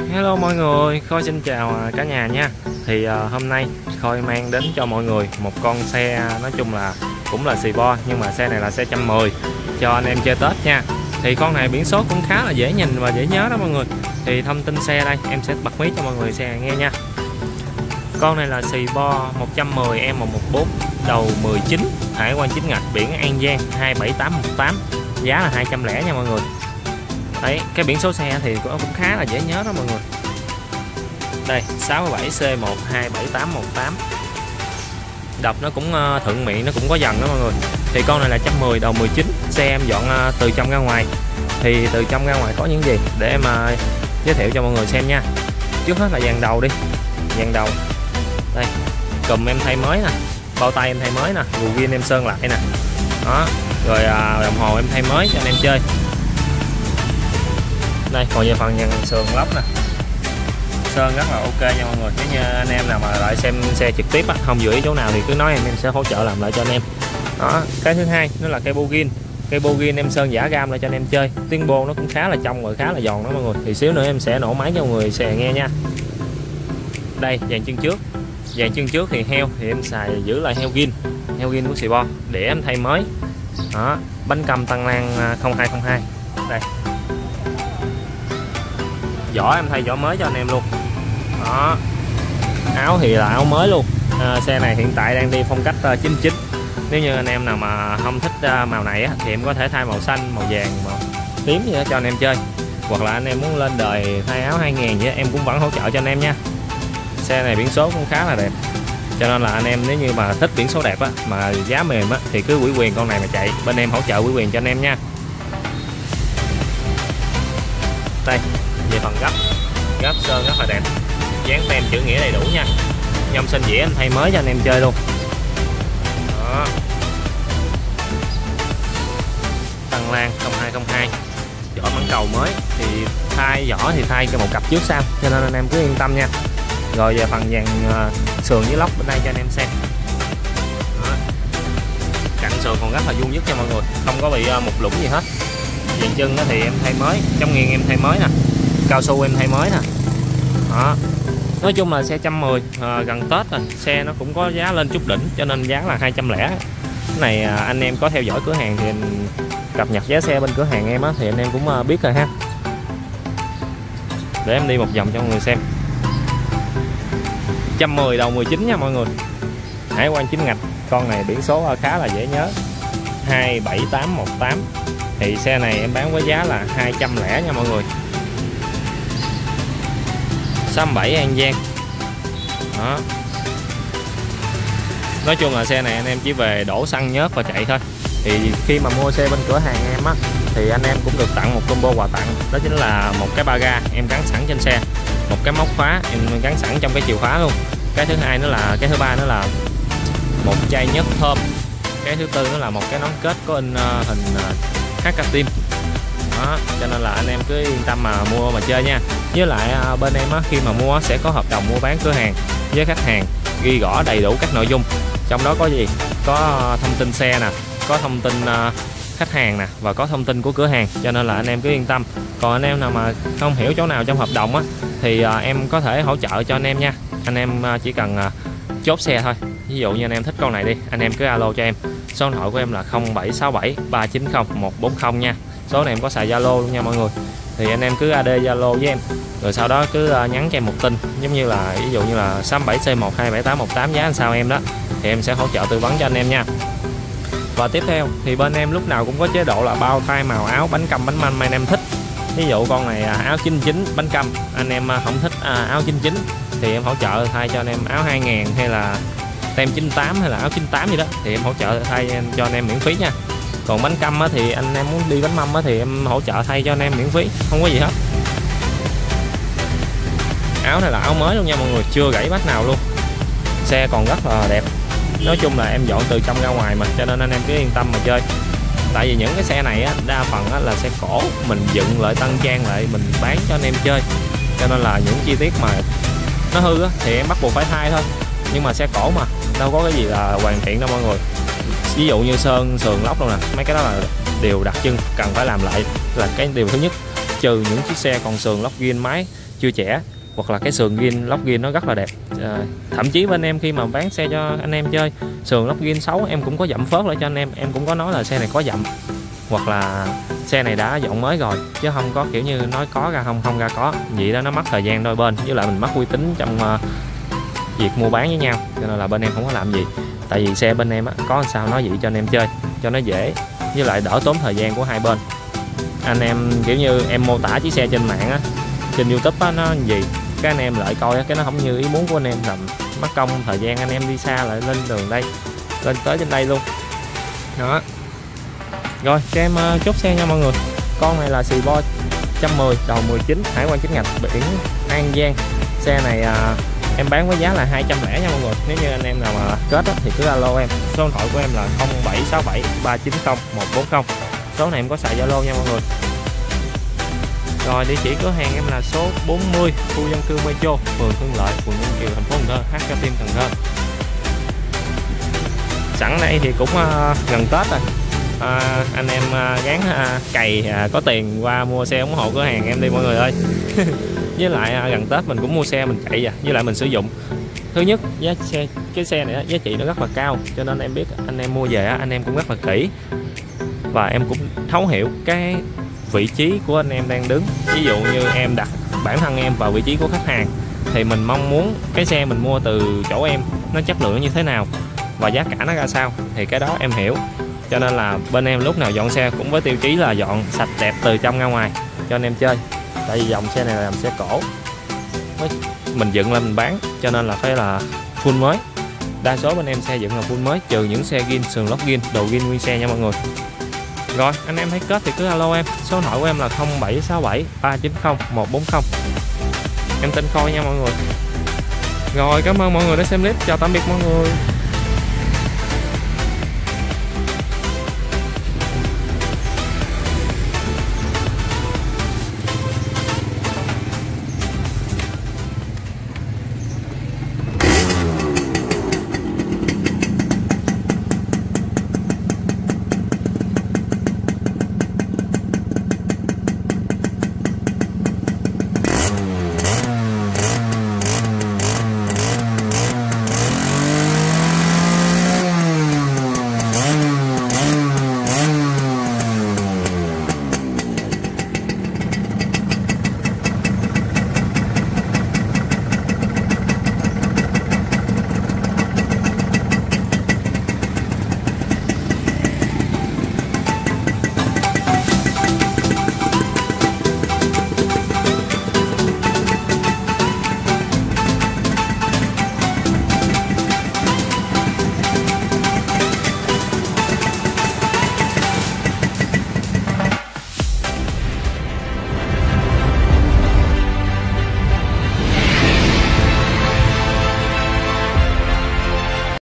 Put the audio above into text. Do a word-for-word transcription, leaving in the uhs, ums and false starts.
Hello mọi người, Khôi xin chào cả nhà nha. Thì uh, hôm nay Khôi mang đến cho mọi người một con xe, nói chung là cũng là xì bo, nhưng mà xe này là xe một trăm mười cho anh em chơi Tết nha. Thì con này biển số cũng khá là dễ nhìn và dễ nhớ đó mọi người. Thì thông tin xe đây em sẽ bật mí cho mọi người xe nghe nha. Con này là xì bo một trăm mười M một một bốn, đầu mười chín, hải quan chính ngạch, biển An Giang hai bảy tám một tám, giá là hai trăm lẻ nha mọi người. Đấy, cái biển số xe thì cũng khá là dễ nhớ đó mọi người. Đây, sáu bảy C một hai bảy tám một tám. Đọc nó cũng thuận miệng, nó cũng có dần đó mọi người. Thì con này là một trăm mười đầu mười chín, xe em dọn từ trong ra ngoài. Thì từ trong ra ngoài có những gì để em giới thiệu cho mọi người xem nha. Trước hết là dàn đầu đi. Dàn đầu. Đây, cùm em thay mới nè, bao tay em thay mới nè, gù ghiên em sơn lại nè. Đó, rồi đồng hồ em thay mới cho anh em chơi. Đây, còn về phần dàn sườn lóc nè, sơn rất là ok nha mọi người. Nếu như anh em nào mà lại xem xe trực tiếp á, không vừa ý chỗ nào thì cứ nói em em sẽ hỗ trợ làm lại cho anh em. Đó, cái thứ hai nó là cây bogin. Cây bogin em sơn giả gam lại cho anh em chơi. Tiếng bô nó cũng khá là trong rồi, khá là giòn đó mọi người. Thì xíu nữa em sẽ nổ máy cho mọi người xe nghe nha. Đây, dàn chân trước. Dàn chân trước thì heo thì em xài giữ lại heo gin, heo gin của xì bo để em thay mới. Đó, bánh cầm tăng lan không hai không hai. Đây, vỏ em thay vỏ mới cho anh em luôn. Đó, áo thì là áo mới luôn. À, xe này hiện tại đang đi phong cách uh, chín chín. Nếu như anh em nào mà không thích uh, màu này á, thì em có thể thay màu xanh, màu vàng, màu tím gì đó cho anh em chơi. Hoặc là anh em muốn lên đời thay áo hai ngàn vậy đó, em cũng vẫn hỗ trợ cho anh em nha. Xe này biển số cũng khá là đẹp, cho nên là anh em nếu như mà thích biển số đẹp á, mà giá mềm á, thì cứ ủy quyền con này mà chạy, bên em hỗ trợ ủy quyền cho anh em nha. Đây, về phần gấp, gấp sơn rất là đẹp, dán tem chữ nghĩa đầy đủ nha. Nhôm xanh dĩa em thay mới cho anh em chơi luôn. Đó, tăng lan không hai không hai, vỏ mảng cầu mới, thì thay vỏ thì thay cho một cặp trước sau, cho nên anh em cứ yên tâm nha. Rồi về phần dàn uh, sườn với lóc bên đây cho anh em xem. Đó, cạnh sườn còn rất là vuông vức nha mọi người, không có bị uh, mục lũng gì hết. Dàn chân thì em thay mới, chống nghiêng em thay mới nè, cao su em thay mới nè. Đó, nói chung là xe một trăm mười, à, gần Tết rồi, xe nó cũng có giá lên chút đỉnh, cho nên giá là hai trăm lẻ. Cái này à, anh em có theo dõi cửa hàng thì em cập nhật giá xe bên cửa hàng em á, thì anh em cũng à, biết rồi ha. Để em đi một vòng cho mọi người xem. một trăm mười đầu mười chín nha mọi người, hải quan chính ngạch. Con này biển số khá là dễ nhớ, hai bảy tám một tám. Thì xe này em bán với giá là hai trăm lẻ nha mọi người. sáu bảy An Giang. Đó, nói chung là xe này anh em chỉ về đổ xăng nhớt và chạy thôi. Thì khi mà mua xe bên cửa hàng em á, thì anh em cũng được tặng một combo quà tặng, đó chính là một cái ba ga em gắn sẵn trên xe, một cái móc khóa em gắn sẵn trong cái chìa khóa luôn. Cái thứ hai nữa là cái thứ ba nữa là một chai nhớt thơm. Cái thứ tư nữa là một cái nón kết có in uh, hình uh, hát ca tim. Đó, cho nên là anh em cứ yên tâm mà mua mà chơi nha. Với lại à, bên em á, khi mà mua sẽ có hợp đồng mua bán cửa hàng với khách hàng, ghi rõ đầy đủ các nội dung. Trong đó có gì? Có thông tin xe nè, có thông tin uh, khách hàng nè, và có thông tin của cửa hàng, cho nên là anh em cứ yên tâm. Còn anh em nào mà không hiểu chỗ nào trong hợp đồng á, thì uh, em có thể hỗ trợ cho anh em nha. Anh em uh, chỉ cần uh, chốt xe thôi. Ví dụ như anh em thích con này đi, anh em cứ alo cho em. Số điện thoại của em là không bảy sáu bảy ba chín không một bốn không nha. Số này em có xài Zalo luôn nha mọi người. Thì anh em cứ a đê Zalo với em, rồi sau đó cứ nhắn cho em một tin, giống như là ví dụ như là sáu bảy C một hai bảy tám một tám giá làm sao em đó, thì em sẽ hỗ trợ tư vấn cho anh em nha. Và tiếp theo thì bên em lúc nào cũng có chế độ là bao thay màu áo, bánh căm, bánh manh mà anh em thích. Ví dụ con này áo chín chín bánh căm, anh em không thích áo chín chín thì em hỗ trợ thay cho anh em áo hai ngàn hay là tem chín tám hay là áo chín tám gì đó, thì em hỗ trợ thay cho anh em miễn phí nha. Còn bánh căm á, thì anh em muốn đi bánh mâm á, thì em hỗ trợ thay cho anh em miễn phí, không có gì hết. Áo này là áo mới luôn nha mọi người, chưa gãy bát nào luôn. Xe còn rất là đẹp. Nói chung là em dọn từ trong ra ngoài mà, cho nên anh em cứ yên tâm mà chơi. Tại vì những cái xe này á, đa phần á, là xe cổ, mình dựng lại tăng trang lại mình bán cho anh em chơi, cho nên là những chi tiết mà nó hư á, thì em bắt buộc phải thay thôi. Nhưng mà xe cổ mà đâu có cái gì là hoàn thiện đâu mọi người. Ví dụ như sơn sườn lóc đâu nè, mấy cái đó là điều đặc trưng cần phải làm lại, là cái điều thứ nhất. Trừ những chiếc xe còn sườn lóc ghim máy chưa trẻ, hoặc là cái sườn gin lóc gin nó rất là đẹp. À, thậm chí bên em khi mà bán xe cho anh em chơi sườn lóc gin xấu em cũng có dặm phớt lại cho anh em, em cũng có nói là xe này có dặm, hoặc là xe này đã dọn mới rồi, chứ không có kiểu như nói có ra không, không ra có. Vậy đó nó mất thời gian đôi bên, với lại mình mất uy tín trong uh, việc mua bán với nhau, cho nên là bên em không có làm gì. Tại vì xe bên em á, có sao nói vậy cho anh em chơi cho nó dễ, với lại đỡ tốn thời gian của hai bên. Anh em kiểu như em mô tả chiếc xe trên mạng á, trên YouTube á, nó gì cái anh em lại coi á, cái nó không như ý muốn của anh em, làm mất công thời gian anh em đi xa lại lên đường đây, lên tới trên đây luôn đó. Rồi cho em uh, chốt xe nha mọi người. Con này là xì bo một trăm mười đầu mười chín, hải quan chính ngạch, biển An Giang. Xe này uh, em bán với giá là hai trăm lẻ nha mọi người. Nếu như anh em nào mà kết á, thì cứ alo em. Số điện thoại của em là không bảy sáu bảy ba chín không một bốn không. Số này em có xài Zalo nha mọi người. Rồi địa chỉ cửa hàng em là số bốn mươi khu dân cư Metro, phường Hưng Lợi, quận Ninh Kiều, thành phố Cần Thơ, hát ca tim Cần Thơ. Sẵn đây thì cũng uh, gần Tết rồi. À, anh em uh, gán uh, cày uh, có tiền qua mua xe ủng hộ cửa hàng em đi mọi người ơi. Với lại uh, gần Tết mình cũng mua xe mình chạy à, với lại mình sử dụng. Thứ nhất giá xe cái xe này giá trị nó rất là cao, cho nên em biết anh em mua về anh em cũng rất là kỹ, và em cũng thấu hiểu cái vị trí của anh em đang đứng. Ví dụ như em đặt bản thân em vào vị trí của khách hàng thì mình mong muốn cái xe mình mua từ chỗ em nó chất lượng như thế nào và giá cả nó ra sao, thì cái đó em hiểu. Cho nên là bên em lúc nào dọn xe cũng với tiêu chí là dọn sạch đẹp từ trong ra ngoài cho anh em chơi. Tại vì dòng xe này là dòng xe cổ, mình dựng lên mình bán, cho nên là phải là full mới. Đa số bên em xe dựng là full mới, trừ những xe zin, sườn lót zin, đồ zin nguyên xe nha mọi người. Rồi anh em thấy kết thì cứ alo em. Số điện thoại của em là không bảy sáu bảy ba chín không một bốn không. Em tên Khôi nha mọi người. Rồi cảm ơn mọi người đã xem clip. Chào tạm biệt mọi người.